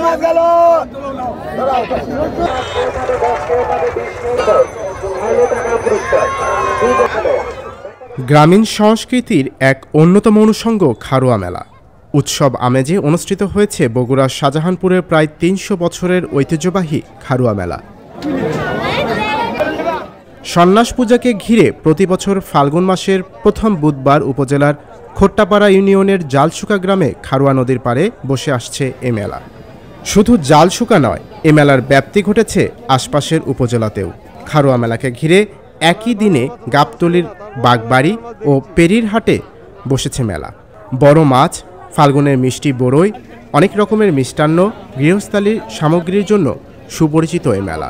গ্রামীণ সংস্কৃতির এক অন্যতম অনুষঙ্গ খারুয়া মেলা উৎসব আমেজে অনুষ্ঠিত হয়েছে বগুড়ার শাহজাহানপুরের প্রায় ৩০০ বছরের ঐতিহ্যবাহী খারুয়া মেলা। সন্ন্যাস পূজাকে ঘিরে প্রতি বছর ফাল্গুন মাসের প্রথম বুধবার উপজেলার খোট্টাপাড়া ইউনিয়নের জালশুকা গ্রামে খারুয়া নদীর পাড়ে বসে আসছে এ মেলা। শুধু জালশুকা নয়, এ মেলার ব্যাপ্তি ঘটেছে আশপাশের উপজেলাতেও। খারুয়া মেলাকে ঘিরে একই দিনে গাবতলীর বাগবাড়ি ও পেরির হাটে বসেছে মেলা। বড় মাছ, ফাল্গুনের মিষ্টি বড়ই, অনেক রকমের মিষ্টান্ন, গৃহস্থালির সামগ্রীর জন্য সুপরিচিত এই মেলা।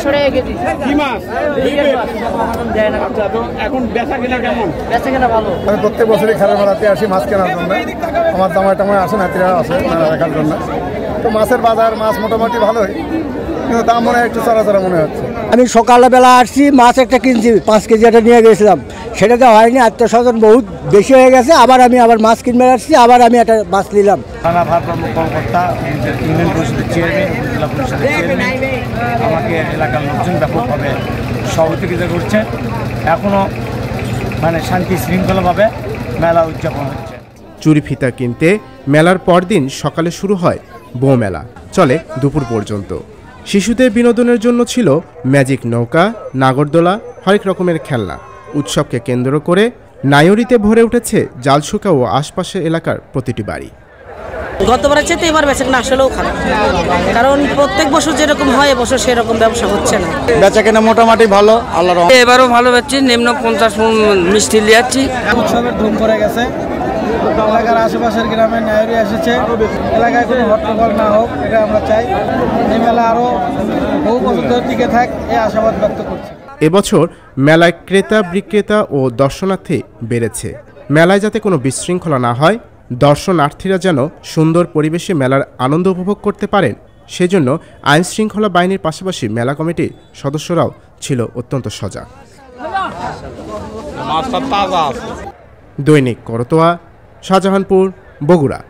আমি প্রত্যেক বছরই খারুয়া মেলাতে আসি মাছ কেনার জন্য। আমার জামাই টামাই আসে, নাতিরা আসে মেলা দেখার জন্য। তো মাছের বাজার, মাছ মোটামুটি ভালোই, কিন্তু দাম মনে হয় একটু চড়া মনে হচ্ছে। আমি সকালবেলা আসছি, মাছ একটা কিনছি, 5 কেজি একটা নিয়ে গেছিলাম, সেটাতে হয়নি, আত্মস্বজন বহুত বেশি হয়ে গেছে। আবার মাছ কিনবে আসছি, আবার আমি একটা মাছ নিলাম। থানা ভারপ্রাপ্ত কর্মকর্তা, ইউনিয়ন পরিষদের চেয়ারম্যান, জেলা পরিষদের চেয়ারম্যান আমাকে এলাকার লোকজন ব্যাপকভাবে সহযোগিতা করছে। এখনও শান্তি শৃঙ্খলাভাবে মেলা উদযাপন হচ্ছে। চুরি ফিতা কিনতে মেলার পরদিন সকালে শুরু হয় বউ মেলা, চলে দুপুর পর্যন্ত। শিশুদের বিনোদনের জন্য ছিল ম্যাজিক নৌকা, নাগরদোলা, হরেক রকমের খেলনা। উৎসবকে কেন্দ্র করে নায়রিতে ভরে উঠেছে জালশুকা ও আশপাশের এলাকার প্রতিটি বাড়ি। গতবারের চেয়ে এবার বেচাকেনা আসলেও খারাপ, কারণ প্রত্যেক বছর যেরকম হয় এবছর সেরকম ব্যবসা হচ্ছে না। বেচাকেনা মোটামুটি ভালো, আল্লাহর রহমতে এবারও ভালো বেচছি। নিম্ন 50 মণ মিষ্টি লিয়াচ্ছি। উৎসবের ধুম পড়ে গেছে। এলাকার আশেপাশের গ্রামে নায়রি এসেছে, এলাকায় কোনো হট্টগোল না হোক, এটা আমরা চাই। এই মেলা আরও বহু বছর ধরে টিকে থাক, এই আশাবাদ ব্যক্ত করছি। এবছর মেলায় ক্রেতা বিক্রেতা ও দর্শনার্থী বেড়েছে। মেলায় যাতে কোনো বিশৃঙ্খলা না হয়, দর্শনার্থীরা যেন সুন্দর পরিবেশে মেলার আনন্দ উপভোগ করতে পারেন, সেজন্য আইন শৃঙ্খলা বাহিনীর পাশাপাশি মেলা কমিটির সদস্যরাও ছিল অত্যন্ত সজাগ। দৈনিক করতোয়া, শাহজাহানপুর, বগুড়া।